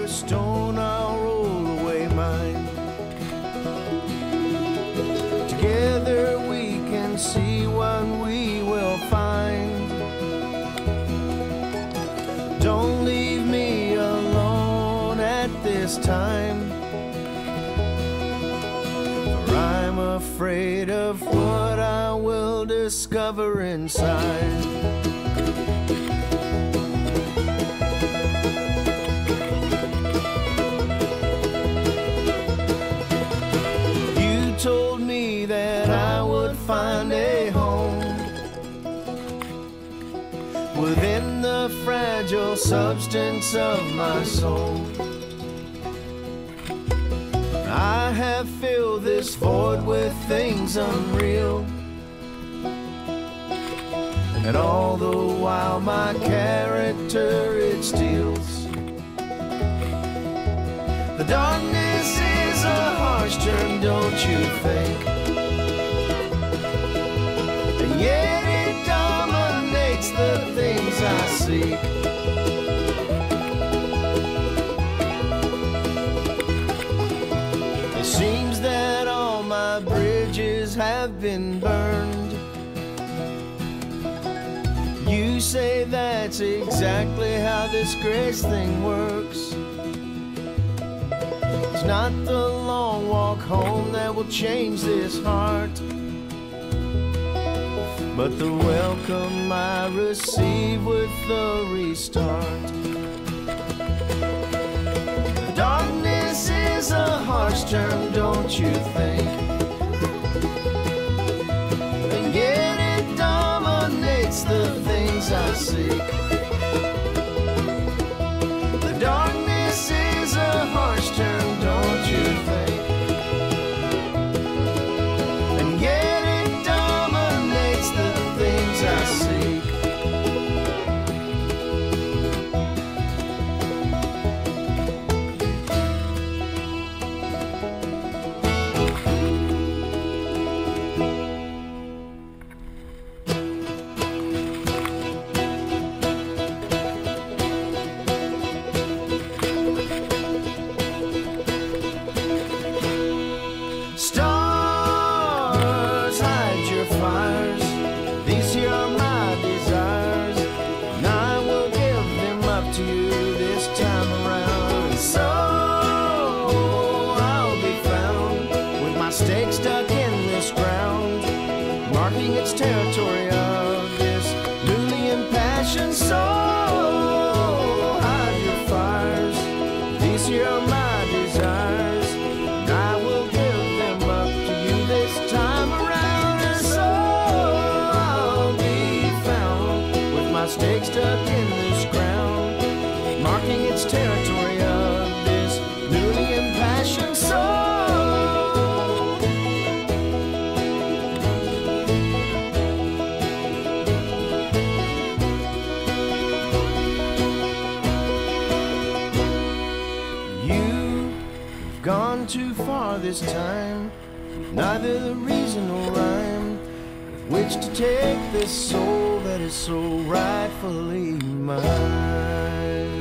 your stone, I'll roll away mine. Together we can see what we will find. Don't leave me alone at this time, for I'm afraid of what I will discover inside. Told me that I would find a home within the fragile substance of my soul. I have filled this void with things unreal, and all the while my character it steals. The darkness is a harsh term, don't you think? And yet it dominates the things I seek. It seems that all my bridges have been burned. You say that's exactly how this grace thing works. It's not the long walk home that will change this heart, but the welcome I receive with the restart. The darkness is a harsh term, don't you think? And yet it dominates the things I seek. The darkness is a harsh term, don't you think? And yet it dominates the things I seek. Stars, hide your fires. These here are my desires, and I will give them up to you this time around. And so I'll be found with my stake stuck in this ground, marking its territory of this newly impassioned soul. Hide your fires. These here are my desires, and I will give them up to you this time around. And so I'll be found with my stake stuck in this ground, marking its territory of this newly impassioned soul. You've gone too far this time, neither the reason nor rhyme with which to take this soul that is so rightfully mine.